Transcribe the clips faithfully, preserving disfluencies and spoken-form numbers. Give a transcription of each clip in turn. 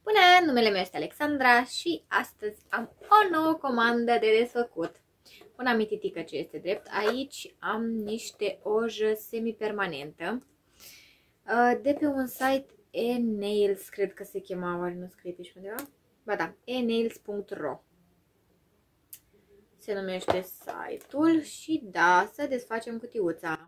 Bună, numele meu este Alexandra și astăzi am o nouă comandă de desfăcut. Un amititică ce este drept. Aici am niște ojă semipermanentă de pe un site e-nails, cred că se chema, oare nu scrie pe aici undeva? Ba da, e nails punct ro se numește site-ul și da, să desfacem cutiuța.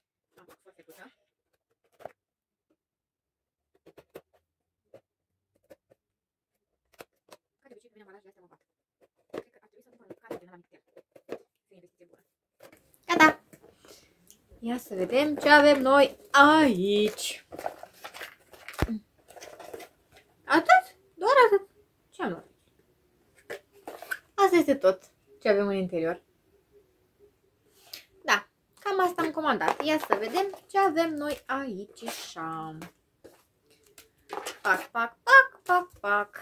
Gata! Ia să vedem ce avem noi aici. Atât? Doar atât. Ce am luat? Asta este tot ce avem în interior. Da, cam asta am comandat. Ia să vedem ce avem noi aici. Pac, pac, pac, pac, pac.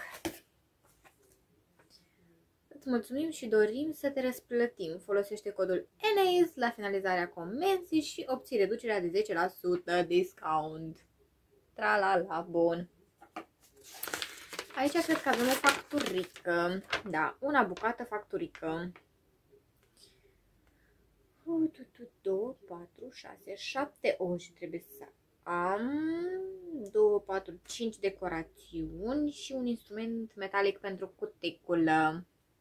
Îți mulțumim și dorim să te răsplătim. Folosește codul e nails la finalizarea comenzii și obții reducerea de zece la sută discount. Tra-la-la, bun. Aici cred că avem o facturică. Da, una bucată facturică. doi, patru, șase, șapte oși trebuie să am. doi, patru, cinci decorațiuni și un instrument metalic pentru cuticulă.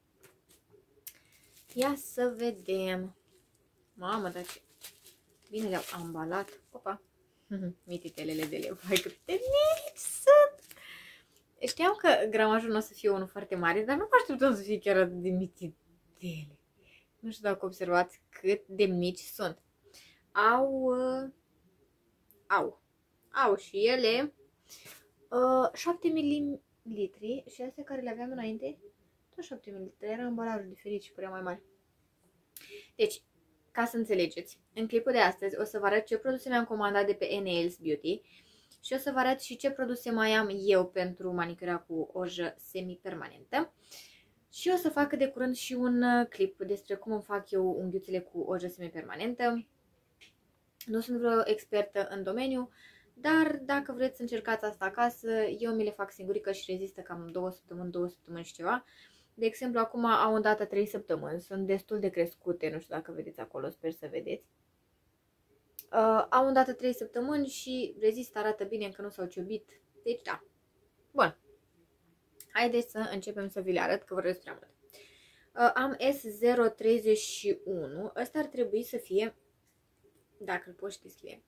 Ia să vedem. Mamă, dar ce bine le-au ambalat. Opa. Mititelele de leu. Hai cât de mici sunt. Știam că gramajul nu o să fie unul foarte mare, dar nu mă așteptam să fie chiar atât de mititele. Nu știu dacă observați cât de mici sunt. Au, uh, au, au și ele uh, șapte mililitri și astea care le aveam înainte, tot șapte mililitri, era ambalajul diferit și părea mai mare. Deci, ca să înțelegeți, în clipul de astăzi o să vă arăt ce produse mi-am comandat de pe e-nails beauty și o să vă arăt și ce produse mai am eu pentru manicura cu ojă semi-permanentă. Și o să fac de curând și un clip despre cum îmi fac eu unghiuțele cu ojă semi-permanentă. Nu sunt vreo expertă în domeniu, dar dacă vreți să încercați asta acasă, eu mi le fac singurică și rezistă cam două săptămâni, două săptămâni și ceva. De exemplu, acum au îndată trei săptămâni, sunt destul de crescute, nu știu dacă vedeți acolo, sper să vedeți. Uh, au îndată trei săptămâni și rezistă, arată bine, încă nu s-au ciobit, deci da. Bun. Haideți să începem să vi le arăt, că vorbesc prea mult. Uh, am S zero treizeci și unu. Ăsta ar trebui să fie, dacă îl poți deschide,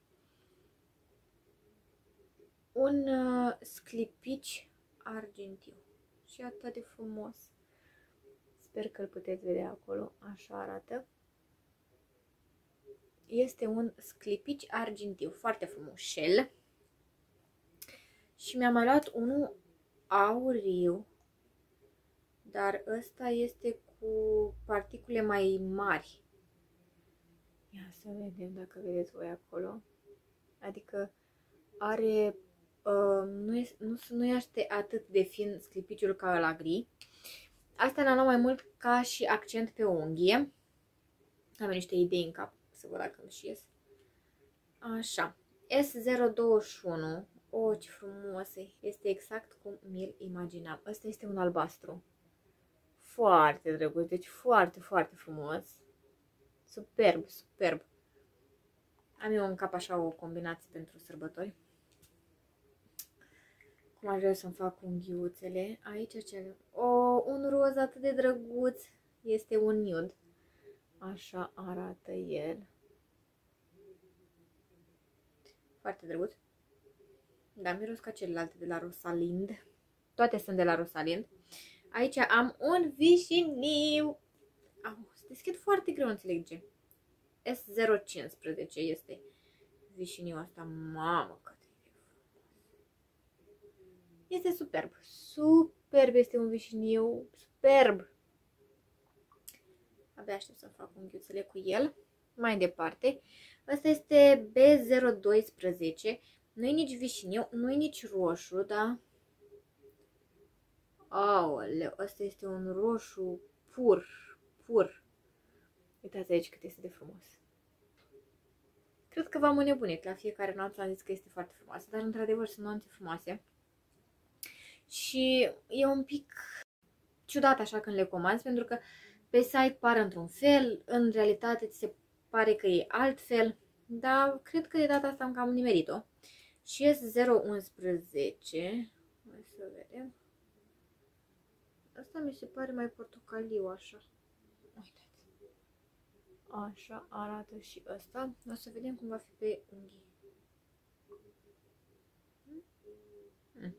un uh, sclipici argintiu. Și atât de frumos. Sper că îl puteți vedea acolo. Așa arată. Este un sclipici argintiu. Foarte frumușel. Și mi-am mai luat unul auriu, dar ăsta este cu particule mai mari. Ia să vedem dacă vedeți voi acolo. Adică are, uh, nu, e, nu, nu este atât de fin sclipiciul ca ăla gri. Asta l-am luat mai mult ca și accent pe unghie. Am niște idei în cap, să văd dacă îmi și ies. Așa, S zero douăzeci și unu. Oh, ce frumos e. Este exact cum mi-l imaginam. Ăsta este un albastru. Foarte drăguț, deci foarte, foarte frumos. Superb, superb. Am eu în cap așa o combinație pentru sărbători. Cum aș vrea să-mi fac unghiuțele. Aici ce avem? Oh, un roz atât de drăguț. Este un nude. Așa arată el. Foarte drăguț. Da, miros ca celelalte de la Rosalind. Toate sunt de la Rosalind. Aici am un vișiniu. Au, se deschid foarte greu, înțeleg ce. S zero cincisprezece este vișiniul ăsta. Mamă, cât e este superb. Superb este un vișiniu. Superb. Abia aștept să fac unghiuțele cu el. Mai departe. Ăsta este B zero doisprezece. Nu-i nici vișiniu, nu-i nici roșu, da? Aoleu, ăsta este un roșu pur, pur. Uitați aici cât este de frumos. Cred că v-am înnebunit. La fiecare nuanță am zis că este foarte frumoasă, dar într-adevăr sunt nuanțe frumoase. și e un pic ciudat așa când le comanzi, pentru că pe site pare într-un fel, în realitate ți se pare că e altfel, dar cred că de data asta am cam nimerit-o. Și este zero unsprezece, hai să vedem, asta mi se pare mai portocaliu așa, uitați, așa arată și ăsta, o să vedem cum va fi pe unghii. Hmm.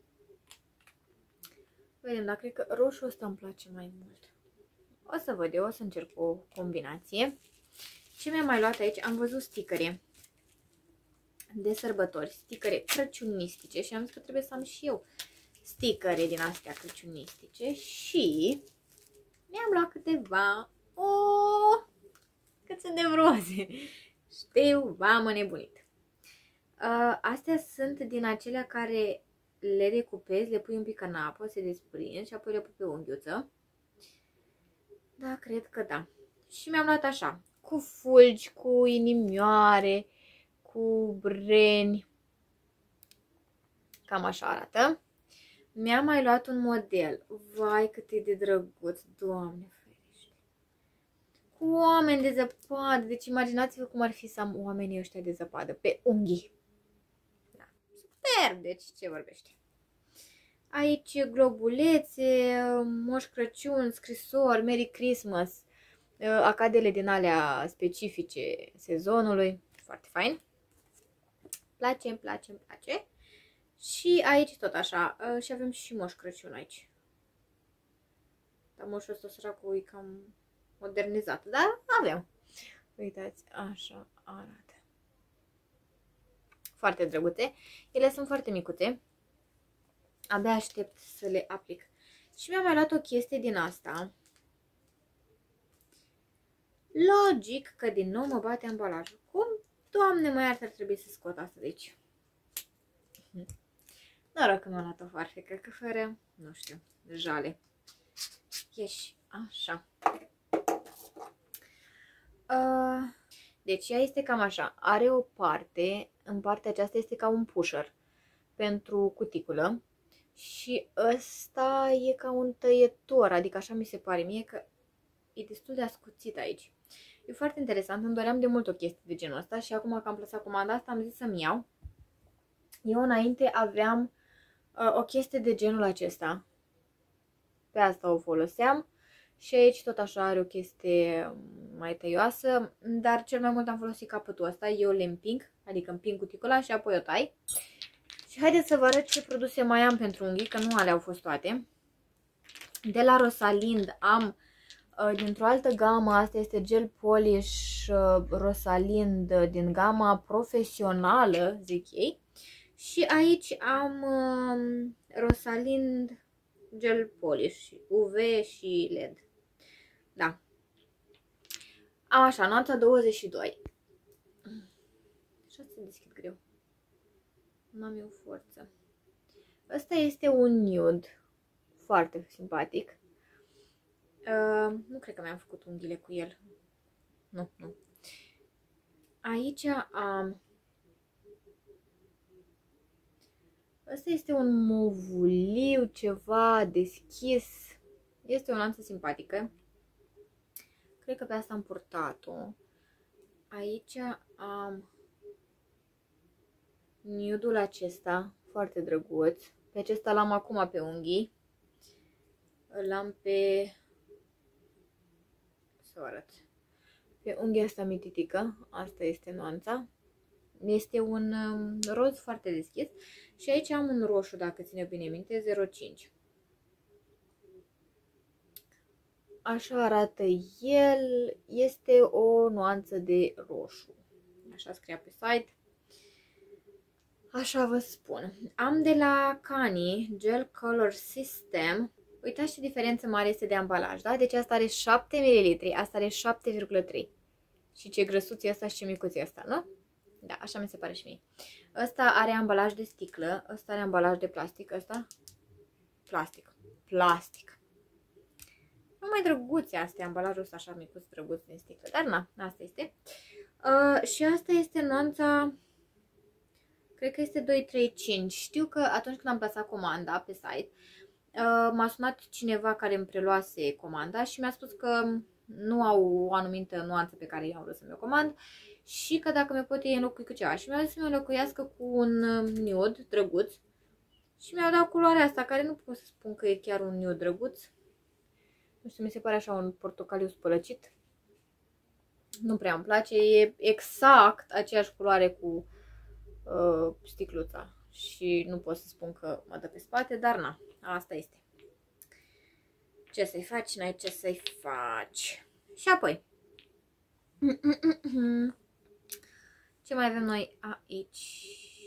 Vedem, dar cred că roșul ăsta îmi place mai mult. O să văd eu, o să încerc o combinație. Ce mi-am mai luat aici? Am văzut sticăre de sărbători, sticăre crăciunistice și am zis că trebuie să am și eu sticăre din astea crăciunistice și mi-am luat câteva. Oh, cât sunt de vroze! Știu, v-am nebunit. Uh, astea sunt din acelea care le decupezi, le pui un pic în apă, se desprind și apoi le pui pe unghiuță. Da, cred că da. Și mi-am luat așa, cu fulgi, cu inimioare, cu breni. Cam așa arată. Mi-am mai luat un model. Vai, cât e de drăguț, Doamne ferește. Cu oameni de zăpadă. Deci imaginați-vă cum ar fi să am oamenii ăștia de zăpadă pe unghii. Da. Super, deci ce vorbește. Aici globulețe, Moș Crăciun, scrisori, Merry Christmas, acadele din alea specifice sezonului. Foarte fain. Place, îmi place, îmi place. Și aici tot așa. Și avem și Moș Crăciun aici. Dar moșul ăsta săracul e cam modernizat. Dar avem. Uitați, așa arată. Foarte drăguțe. Ele sunt foarte micute. Abia aștept să le aplic. Și mi-am mai luat o chestie din asta. Logic că din nou mă bate ambalajul. Cum, Doamne, mai ar trebui să scot asta de aici? Noroc că mi-am luat o farfecă, că fără, nu știu, jale. Ieși, așa. Uh, deci ea este cam așa. Are o parte, în partea aceasta este ca un pusher pentru cuticulă. Și ăsta e ca un tăietor, adică așa mi se pare mie că e destul de ascuțit aici. E foarte interesant, îmi doream de mult o chestie de genul ăsta și acum că am plasat comanda asta am zis să-mi iau. Eu înainte aveam uh, o chestie de genul acesta. Pe asta o foloseam și aici tot așa are o chestie mai tăioasă, dar cel mai mult am folosit capătul ăsta, eu le împing, adică împing cuticula și apoi o tai. Și haideți să vă arăt ce produse mai am pentru unghii, că nu alea au fost toate. De la Rosalind am, uh, dintr-o altă gamă, asta este gel polish uh, Rosalind uh, din gama profesională, zic ei. Și aici am uh, Rosalind gel polish, U V și L E D. Da. Am așa, nuanța douăzeci și doi. Așa se deschid greu. N-am eu forță. Ăsta este un nude foarte simpatic. Uh, nu cred că mi-am făcut unghiile cu el. Nu, nu. Aici am... Ăsta este un movuliu, ceva deschis. Este o nuanță simpatică. Cred că pe asta am purtat-o. Aici am nude-ul acesta, foarte drăguț. Pe acesta l-am acum pe unghii. Îl am pe... să o arăt. Pe unghia asta mititică. Asta este nuanța. Este un roz foarte deschis. Și aici am un roșu, dacă ține bine minte, zero cinci. Așa arată el. Este o nuanță de roșu. Așa scria pe site. Așa vă spun. Am de la Cani Gel Color System. Uitați ce diferență mare este de ambalaj, da? Deci asta are șapte mililitri, asta are șapte virgulă trei. Și ce grăsuț e asta și ce micuț e asta, nu? Da, așa mi se pare și mie. Ăsta are ambalaj de sticlă, ăsta are ambalaj de plastic, ăsta plastic. Plastic. Nu mai drăguțe astea, ambalajul ăsta așa micuț, drăguț din sticlă. Dar na, asta este. Uh, și asta este nuanța... Cred că este doi trei cinci. Știu că atunci când am plasat comanda pe site, m-a sunat cineva care îmi preluase comanda și mi-a spus că nu au o anumită nuanță pe care eu am vrut să mi-o comand și că dacă mi-o pot ei înlocui cu ceva. Și mi-a zis să mi-o înlocuiască cu un nude drăguț și mi-au dat culoarea asta, care nu pot să spun că e chiar un nude drăguț. Nu știu, mi se pare așa un portocaliu spălăcit. Nu prea îmi place, e exact aceeași culoare cu uh, sticluța și nu pot să spun că mă dă pe spate, dar na, asta este. Ce să-i faci, n-ai ce să-i faci. Și apoi, ce mai avem noi aici?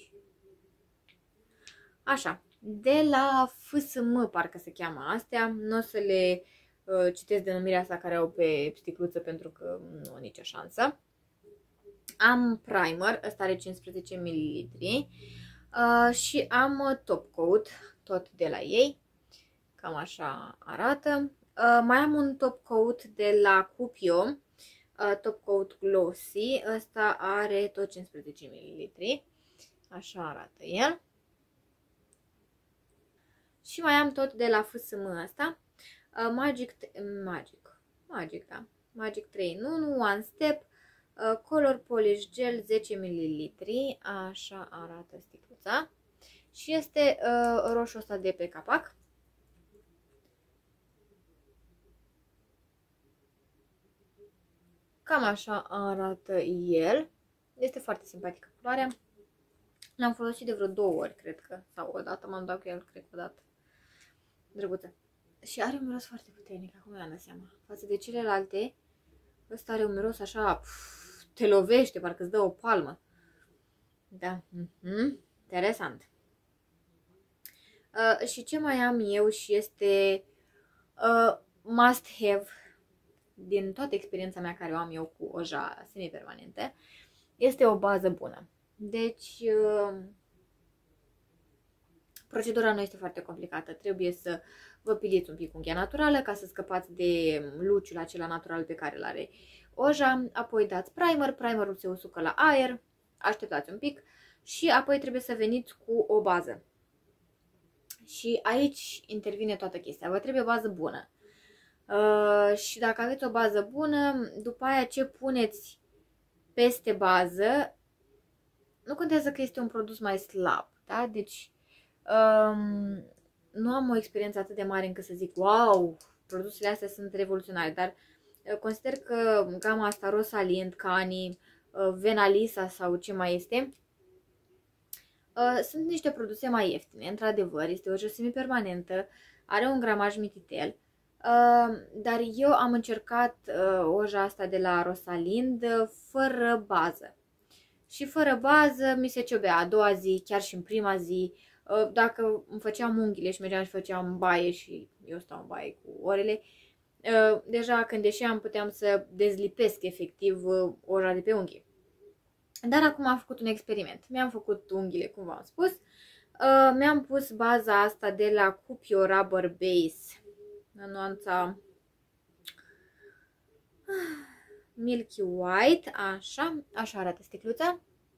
Așa, de la F S M parcă se cheamă astea, nu o să le uh, citesc denumirea asta care au pe sticluță pentru că nu au nicio șansă. Am primer, ăsta are cincisprezece mililitri uh, și am top coat, tot de la ei, cam așa arată. Uh, mai am un top coat de la Cupio, uh, top coat glossy, ăsta are tot cincisprezece mililitri, așa arată el. Și mai am tot de la F S M ăsta, uh, Magic, Magic, Magic, da, Magic trei în unu, One Step, uh, Color Polish Gel zece mililitri, așa arată sticluța. Și este uh, roșu ăsta de pe capac. Cam așa arată el. Este foarte simpatică culoarea. L-am folosit de vreo două ori, cred că, sau o dată m-am dat cu el, cred că o dată. Drăguță. Și are un miros foarte puternic, acum mi-am dat seama. Față de celelalte, ăsta are un miros așa, pf, te lovește, parcă îți dă o palmă. Da, mm-hmm. Interesant. Uh, și ce mai am eu și este uh, must have din toată experiența mea care o am eu cu oja semipermanente, este o bază bună. Deci, uh, procedura nu este foarte complicată. Trebuie să vă piliți un pic unghia naturală ca să scăpați de luciul acela natural pe care îl are oja. Apoi dați primer, primerul se usucă la aer, așteptați un pic și apoi trebuie să veniți cu o bază. Și aici intervine toată chestia. Vă trebuie o bază bună. Uh, și dacă aveți o bază bună, după aia ce puneți peste bază, nu contează că este un produs mai slab, da? Deci um, nu am o experiență atât de mare încât să zic wow, produsele astea sunt revoluționare, dar uh, consider că gama asta Rosalind, Cani, uh, Venalisa sau ce mai este, uh, sunt niște produse mai ieftine, într-adevăr, este o semi permanentă, are un gramaj mititel. Uh, dar eu am încercat uh, oja asta de la Rosalind uh, fără bază. Și fără bază mi se ciobea a doua zi, chiar și în prima zi. Uh, dacă îmi făceam unghiile și mergeam și făceam baie și eu stau în baie cu orele, uh, deja când ieșeam puteam să dezlipesc efectiv uh, oja de pe unghii. Dar acum am făcut un experiment. Mi-am făcut unghiile, cum v-am spus. Uh, mi-am pus baza asta de la Cupio Rubber Base. În nuanța Milky White, așa, așa arată sticluța.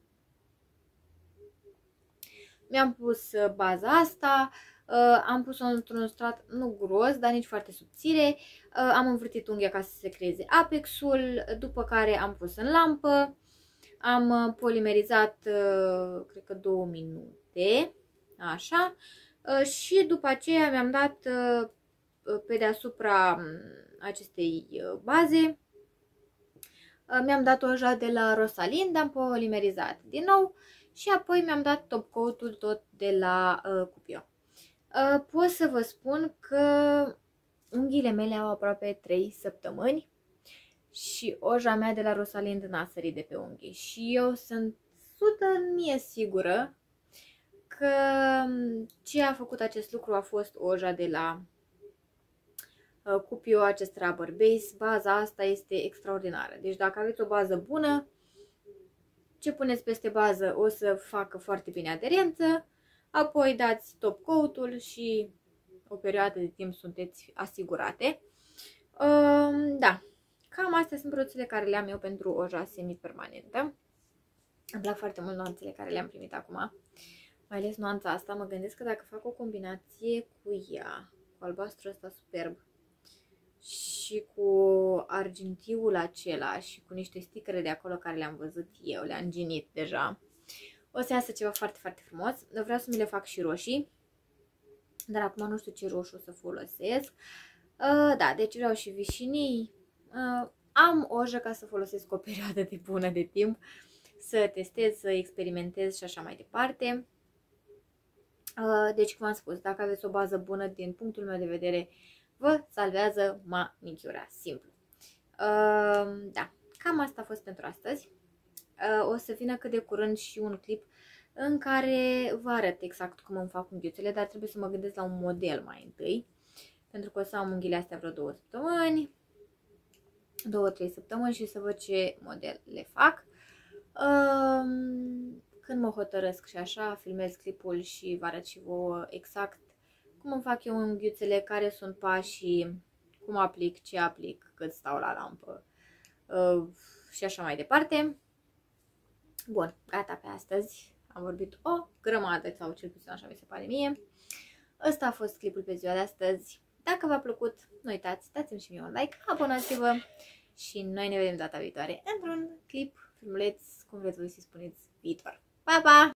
Mi-am pus baza asta, am pus-o într-un strat nu gros, dar nici foarte subțire. Am învârtit unghia ca să se creeze apexul, după care am pus în lampă, am polimerizat, cred că două minute, așa, și după aceea mi-am dat pe deasupra acestei baze, mi-am dat oja de la Rosalind, am polimerizat din nou și apoi mi-am dat top coat-ul tot de la uh, Cupio. Uh, pot să vă spun că unghiile mele au aproape trei săptămâni și oja mea de la Rosalind n-a sărit de pe unghii și eu sunt o sută mie sigură că ce a făcut acest lucru a fost oja de la Cupio, acest rubber base. Baza asta este extraordinară. Deci dacă aveți o bază bună, ce puneți peste bază o să facă foarte bine aderență. Apoi dați top coat-ul și o perioadă de timp sunteți asigurate. Da, cam astea sunt produsele care le am eu pentru oja semi-permanentă. Îmi plac foarte mult nuanțele care le-am primit acum. mai ales nuanța asta, mă gândesc că dacă fac o combinație cu ea, cu albastru ăsta superb și cu argintiul acela și cu niște sticăre de acolo care le-am văzut eu, le-am ginit deja, o să iasă ceva foarte, foarte frumos. Vreau să mi le fac și roșii, dar acum nu știu ce roșu să folosesc. Uh, da, deci vreau și vișinii. Uh, am ojă ca să folosesc o perioadă de bună de timp, să testez, să experimentez și așa mai departe. Uh, deci, cum am spus, dacă aveți o bază bună, din punctul meu de vedere, vă salvează manicura, simplu. Uh, da, cam asta a fost pentru astăzi. Uh, o să vină cât de curând și un clip în care vă arăt exact cum îmi fac unghiuțele, dar trebuie să mă gândesc la un model mai întâi, pentru că o să am unghiile astea vreo două săptămâni, două, trei săptămâni și să văd ce model le fac. Uh, când mă hotărăsc și așa, filmez clipul și vă arăt și vouă exact cum îmi fac eu unghiuțele, care sunt pașii, cum aplic, ce aplic, cât stau la lampă uh, și așa mai departe. Bun, gata pe astăzi. Am vorbit o grămadă, sau cel puțin așa mi se pare mie. Ăsta a fost clipul pe ziua de astăzi. Dacă v-a plăcut, nu uitați, dați-mi și mie un like, abonați-vă și noi ne vedem data viitoare într-un clip, filmuleț, cum vreți voi să spuneți, viitor. Pa, pa!